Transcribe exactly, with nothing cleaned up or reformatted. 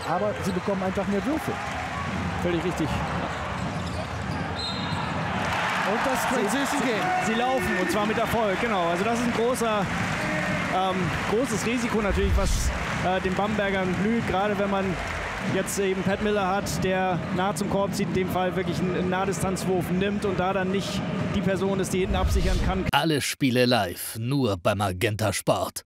aber sie bekommen einfach mehr Würfe. Völlig richtig. Und das Transition Game. Sie laufen, und zwar mit Erfolg, genau. Also das ist ein großer, ähm, großes Risiko natürlich, was äh, den Bambergern blüht, gerade wenn man jetzt eben Pat Miller hat, der nah zum Korb zieht, in dem Fall wirklich einen Nahdistanzwurf nimmt und da dann nicht die Person ist, die hinten absichern kann. Alle Spiele live, nur beim Magenta Sport.